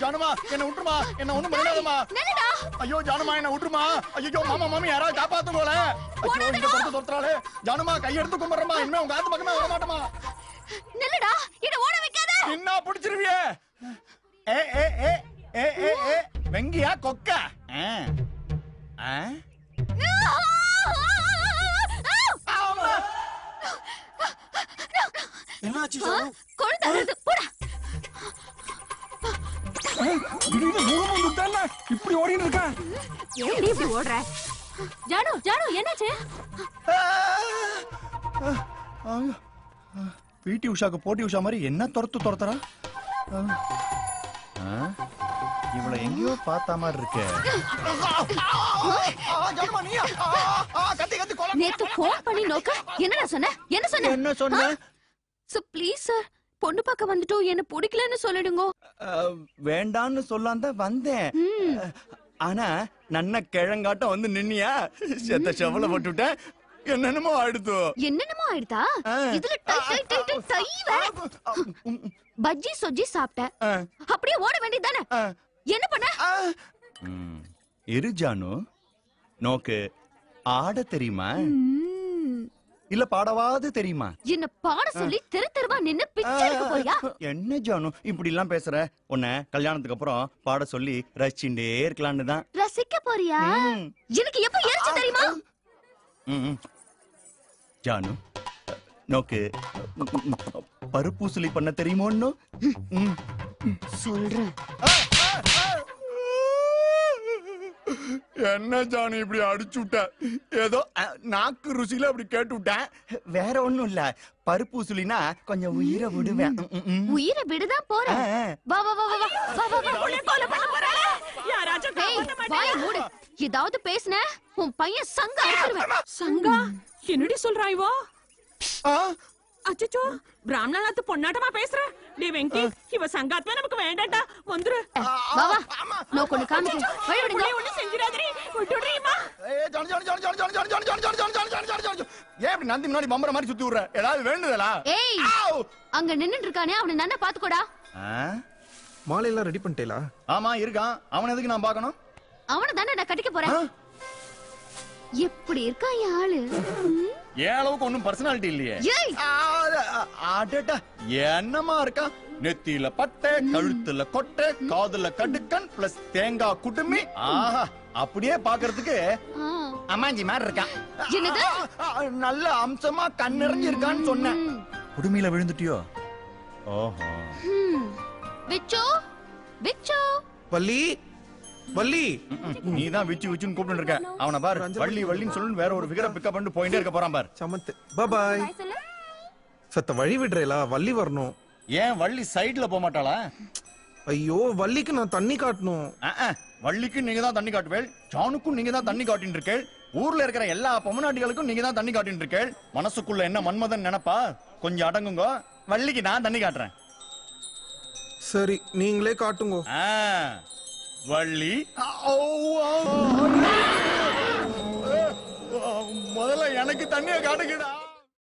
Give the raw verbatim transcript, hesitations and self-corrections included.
ஜானுமா என்ன விட்டுருமா, என்ன ஒண்ணும் பண்ணாதம்மா. ஐயோ ஜானுமா என்ன விட்டுருமா. ஐயோ மாமா மாமி யாராவது காப்பாத்துங்கோல. ஐயோ இந்த தொடுத்து தொடுறாளே. ஜானுமா கையெடுத்து கும்பிடுறமா, இனிமே உங்க ஆத்து பக்கமே வர மாட்டோமா. நில்லுடா, இத ஓட வைக்காத. என்ன புடிச்சிருவியே. ஏ ஏ ஏ ஏ ஏ ஏ வெங்கியா கொக்க. ஆ ஆ என்னாச்சு ஜானு? கொழுந்தறது போடா. திடீர்னு மூணு முட்டல்ல இப்படி ஓடிட்டு இருக்க. ஏன்டி இப்படி ஓடுற? ஜானு ஜானு என்னாச்சு? பிடி உஷாக்கு போட்டி உஷா மாதிரி என்ன துரத்து துரத்துறா. இவளை எங்கேயோ பார்த்த மாதிரி இருக்கு. நேத்து போன் பண்ணி நோக்க என்னடா சொன்ன? என்ன சொன்ன? என்ன சொன்ன? சோ ப்ளீஸ் சார், பொண்ணு பார்க்க வந்துட்டோம், என்ன பிடிக்கலன்னு சொல்லிடுங்க. வேண்டான்னு சொல்லாம தான் வந்தேன். ஆனா நன்ன கிழங்காட்டம் வந்து நின்னியா, செத்த செவல போட்டுட்டேன். என்னென்னமோ ஆயிடுதோ. என்னென்னமோ ஆயிடுதா? இதுல டை டை டை டை தைவ. பஜ்ஜி சொஜ்ஜி சாப்பிட்ட, அப்படியே ஓட வேண்டியதானே. என்ன பண்ண? இரு ஜானு, நோக்கு ஆட தெரியுமா இல்ல பாடவாது தெரியுமா? என்ன பாட சொல்லி தெரு தெருவா நின்னு பிச்சை எடுக்க போறியா? என்ன ஜானு இப்படி எல்லாம் பேசுற? உன்னை கல்யாணத்துக்கு அப்புறம் பாட சொல்லி ரசிச்சுட்டே இருக்கலாம்னு தான். ரசிக்க போறியா? எனக்கு எப்ப எரிச்சு தெரியுமா? ஜானு, நோக்கு பருப்பூசலி பண்ண தெரியுமோன்னு சொல்றேன். என்ன ஜானு இப்படி அடிச்சு விட்ட? ஏதோ நாக்கு ருசியில அப்படி கேட்டு விட்டேன், வேற ஒண்ணும் இல்ல. பருப்பூசலினா கொஞ்சம் உயிரை விடுவேன். உயிரை விடுதான் போறேன். வா வா வா வா வா வா வா. உன்னை கொலை பண்ண போறேன். யாராச்சும் காப்பாத்த மாட்டேன். வாயை மூடு. ஏதாவது பேசுன உன் பையன் சங்கா அடிச்சிருவேன். சங்கா என்னடி சொல்றா இவோ? அச்சச்சோ, பிராமணனாத்து பொண்ணாட்டமா பேசுற. டேய் வெங்கி, இவ சங்காத்மா நமக்கு வேண்டாம்டா. வந்துரு. வா வா. நோ கொன்னு காமிக்கு. வழி விடுங்க. ஒண்ணு செஞ்சிராதடி. விட்டுடுறீமா? ஏய் ஜானு ஜானு ஜானு ஜானு ஜானு ஜானு ஜானு ஜானு ஜானு ஜானு ஜானு ஜானு ஜானு. ஏன் இப்படி நந்தி முன்னாடி பம்பர மாதிரி சுத்தி விடுற? ஏதாவது வேண்டுதலா? ஏய், அங்க நின்னுட்டு இருக்கானே, அவனை நன்னா பாத்துக்கோடா. மாலை எல்லாம் ரெடி பண்ணிட்டேலா? ஆமா இருக்கான். அவன் எதுக்கு நான் பார்க்கணும்? அவனை தானே நான் கட்டிக்க போறேன். எப்படி இருக்கா ஆளு? ஏன் அளவுக்கு ஒண்ணும் பர்சனாலிட்டி இல்லையே. என்னமா இருக்கா? நெத்தியில பட்டை, கழுத்துல கொட்டை, காதுல கடுக்கன் பிளஸ் தேங்காய் குடுமி. ஆஹா, அப்படியே பாக்குறதுக்கு அம்மாஞ்சி மாதிரி இருக்கா. நல்ல அம்சமா கண் நிறைஞ்சு இருக்கான்னு சொன்னேன். குடுமியில விழுந்துட்டியோ? ஓஹோ. விச்சு விச்சு வள்ளி வள்ளி, நீதான் விச்சு விச்சுன்னு கூப்பிட்டு இருக்க. அவனை பாரு, வள்ளி வள்ளின்னு சொல்லு, வேற ஒரு ஃபிகரை பிக்கப் பண்ணிட்டு போயிட்டே இருக்க போறான் பாரு. சமத்து. பாய் பாய். சத்த வழி விடுறேலா, வள்ளி வரணும். ஏன் வள்ளி சைடுல போக மாட்டாளா? ஐயோ, வள்ளிக்கு நான் தண்ணி காட்டணும். வள்ளிக்கு நீங்க தான் தண்ணி காட்டுவேள், ஜானுக்கும் நீங்க தான் தண்ணி காட்டிட்டு இருக்கேள், ஊர்ல இருக்கிற எல்லா பொம்மநாட்டிகளுக்கும் நீங்க தான் தண்ணி காட்டிட்டு இருக்கேள். மனசுக்குள்ள என்ன மன்மதன் நினைப்பா? கொஞ்சம் அடங்குங்க, வள்ளிக்கு நான் தண்ணி காட்டுறேன். சரி, நீங்களே காட்டுங்க. வள்ளி முதல்ல எனக்கு தண்ணியை காட்டுங்கடா.